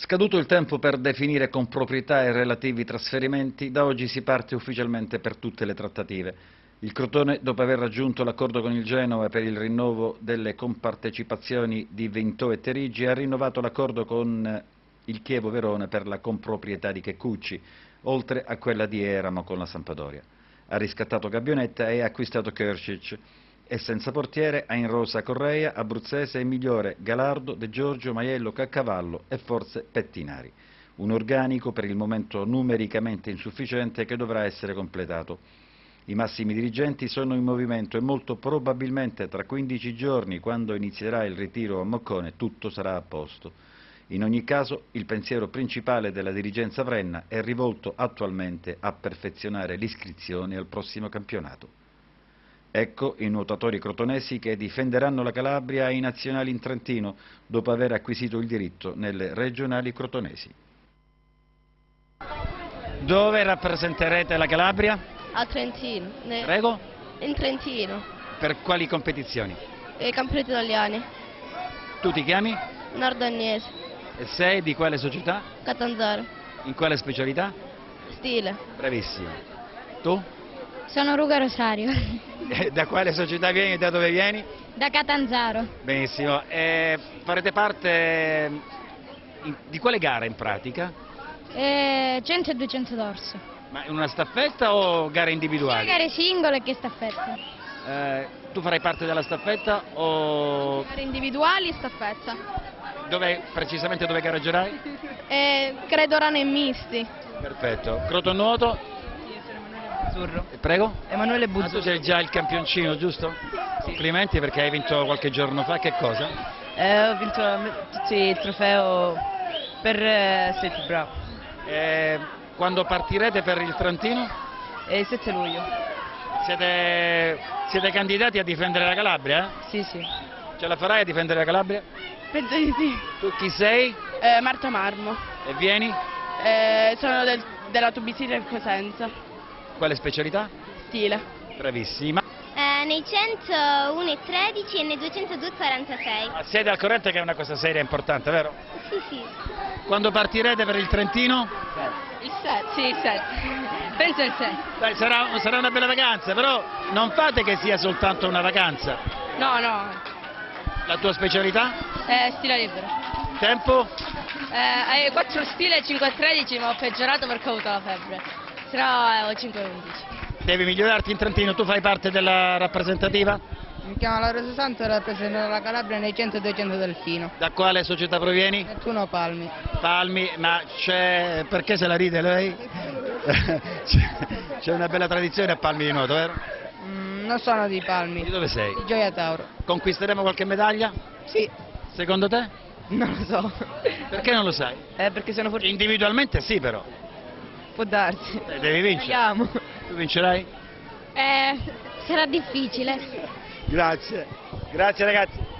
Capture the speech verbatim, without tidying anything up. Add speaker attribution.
Speaker 1: Scaduto il tempo per definire con proprietà i relativi trasferimenti, da oggi si parte ufficialmente per tutte le trattative. Il Crotone, dopo aver raggiunto l'accordo con il Genoa per il rinnovo delle compartecipazioni di Vintò e Terigi, ha rinnovato l'accordo con il Chievo Verona per la comproprietà di Checcucci, oltre a quella di Eramo con la Sampdoria. Ha riscattato Gabbionetta e ha acquistato Keršić. E senza portiere ha in rosa Correia, Abruzzese e migliore Galardo, De Giorgio, Maiello, Caccavallo e forse Pettinari. Un organico per il momento numericamente insufficiente che dovrà essere completato. I massimi dirigenti sono in movimento e molto probabilmente tra quindici giorni, quando inizierà il ritiro a Moccone, tutto sarà a posto. In ogni caso, il pensiero principale della dirigenza Vrenna è rivolto attualmente a perfezionare l'iscrizione al prossimo campionato. Ecco i nuotatori crotonesi che difenderanno la Calabria ai nazionali in Trentino, dopo aver acquisito il diritto nelle regionali crotonesi. Dove rappresenterete la Calabria?
Speaker 2: A Trentino. Ne...
Speaker 1: Prego?
Speaker 2: In Trentino.
Speaker 1: Per quali competizioni?
Speaker 2: I campionati italiani.
Speaker 1: Tu ti chiami?
Speaker 2: Nord Agnese.
Speaker 1: E sei di quale società?
Speaker 2: Catanzaro.
Speaker 1: In quale specialità?
Speaker 2: Stile.
Speaker 1: Bravissimo. Tu?
Speaker 3: Sono Ruga Rosario.
Speaker 1: Da quale società vieni e da dove vieni?
Speaker 3: Da Catanzaro.
Speaker 1: Benissimo. E farete parte di quale gara in pratica?
Speaker 3: Eh, cento e duecento dorso.
Speaker 1: Ma in una staffetta o gare individuali?
Speaker 3: Sia gare singole che staffetta.
Speaker 1: Eh, tu farai parte della staffetta o...
Speaker 2: Gare individuali e staffetta.
Speaker 1: Dove, precisamente dove gareggerai?
Speaker 2: Eh, credo rane e misti.
Speaker 1: Perfetto. Crotonuoto?
Speaker 4: Azzurro.
Speaker 1: Prego?
Speaker 4: Emanuele
Speaker 1: Ah, tu
Speaker 4: Buzzurro.
Speaker 1: sei già il campioncino, giusto?
Speaker 4: Sì.
Speaker 1: Complimenti perché hai vinto qualche giorno fa, che cosa?
Speaker 4: Eh, ho vinto tutti il trofeo per eh, State Bravo.
Speaker 1: Eh, quando partirete per il Trentino?
Speaker 4: E il sette luglio.
Speaker 1: Siete, siete candidati a difendere la Calabria? Eh?
Speaker 4: Sì, sì.
Speaker 1: Ce la farai a difendere la Calabria?
Speaker 2: Penso di sì.
Speaker 1: Tu chi sei?
Speaker 2: Eh, Marta Marmo.
Speaker 1: E vieni?
Speaker 2: Eh, sono del, della Tubisini del Cosenza.
Speaker 1: Quale specialità?
Speaker 2: Stile.
Speaker 1: Bravissima.
Speaker 5: Eh, nei centouno e tredici e nei duecentodue e quarantasei.
Speaker 1: Ma siete al corrente che è una cosa seria e importante, vero?
Speaker 5: Sì, sì.
Speaker 1: Quando partirete per il Trentino?
Speaker 2: Il sette, sì, il sette. Penso il sette.
Speaker 1: Dai, sarà, sarà una bella vacanza, però non fate che sia soltanto una vacanza.
Speaker 2: No, no.
Speaker 1: La tua specialità?
Speaker 2: Eh, stile libero.
Speaker 1: Tempo?
Speaker 2: Eh, quattro stile e cinque e tredici, ma ho peggiorato perché ho avuto la febbre. Se no eh, cinque e undici.
Speaker 1: Devi migliorarti in Trentino, tu fai parte della rappresentativa?
Speaker 4: Mi chiamo Laura Santo e rappresento la Calabria nei cento e duecento Delfino.
Speaker 1: Da quale società provieni?
Speaker 4: Nettuno Palmi.
Speaker 1: Palmi, ma c'è... perché se la ride lei? C'è una bella tradizione a Palmi di nuoto, vero?
Speaker 4: Mm, non sono di Palmi.
Speaker 1: Di dove sei?
Speaker 4: Di Gioia Tauro.
Speaker 1: Conquisteremo qualche medaglia?
Speaker 4: Sì.
Speaker 1: Secondo te?
Speaker 4: Non lo so.
Speaker 1: Perché non lo sai?
Speaker 4: Eh, perché sono forse...
Speaker 1: Individualmente sì, però.
Speaker 4: Può darsi.
Speaker 1: Eh, devi vincere.
Speaker 4: Vediamo.
Speaker 1: Tu vincerai?
Speaker 3: Eh, sarà difficile.
Speaker 1: Grazie. Grazie ragazzi.